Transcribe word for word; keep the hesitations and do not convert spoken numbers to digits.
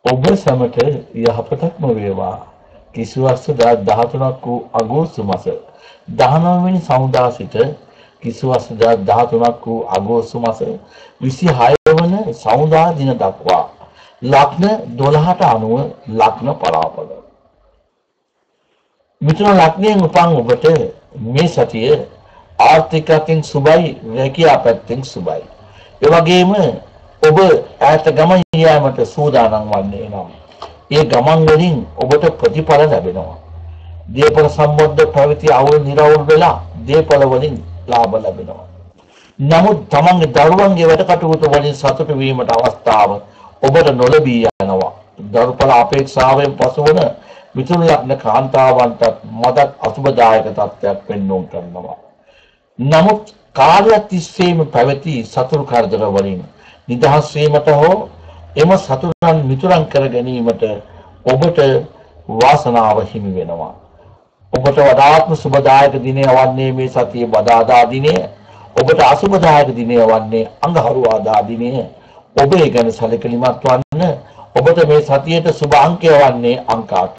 ඔබ සමට යහපතක්ම වේවා. කිසිවස්තු දහතුනක් වූ අගෝස්තු මාස දහනව වෙනි සමුදා සිට කිසිවස්තු දහතුනක් වූ අගෝස්තු මාස විසිහය වන සමුදා දින දක්වා ලග්න දොළහට අනුව ලග්න පලාඵල. මිථුන ලග්නයෙන් උපන් ඔබට මේ සතිය ආර්ථිකයෙන් සුබයි, රැකියා පැත්තෙන් සුබයි. ඒ වගේම ඔබ ඈත ගමන් යාමට සූදානම් වන්නේ නම් ඒ ගමන් වලින් ඔබට ප්‍රතිඵල ලැබෙනවා. දීපල සම්බන්ධ ප්‍රවෘත්ති අවුල් නිරවුල් වෙලා දීපල වලින් ලාභ ලැබෙනවා. නමුත් තමන්ගේ දරුවන්ගේ වැඩ කටයුතු වලින් සතුට වීමට අවස්ථාව ඔබට නොලැබී යනවා. දරුපල අපේක්ෂාවෙන් පසුවන මිථුන ලග්න කාන්තාවන්ට මදක් අසුබදායක තත්ත්වයක් පෙන්වුම් කරනවා. නමුත් කාලයක් තිස්සේම පැවති සතුරු කරදර වලින් නිදහස් වීමට හෝ එම සතුරන් මිතුරන් කර ගැනීමට ඔබට වාසනාව හිමි වෙනවා. ඔබට වඩාත්ම සුබදායක දිනය වන්නේ මේ සතියේ බදාදා දිනය. ඔබට අසුබදායක දිනය වන්නේ අඟහරුවාදා දිනය. ඔබ ඒ ගැන සැලකිලිමත් වන්න. ඔබට මේ සතියේට සුබ අංකය වන්නේ අංක අට.